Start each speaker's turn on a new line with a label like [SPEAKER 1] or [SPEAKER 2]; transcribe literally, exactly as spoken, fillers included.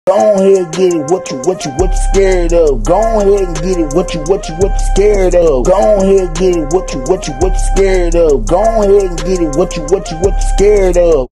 [SPEAKER 1] Go ahead and get it, what you, what you, what you scared of. Go ahead and get it, what you, what you, what you scared of. Go ahead and get it, what you, what you, what you scared of. Go ahead and get it, what you, what you, what you scared of.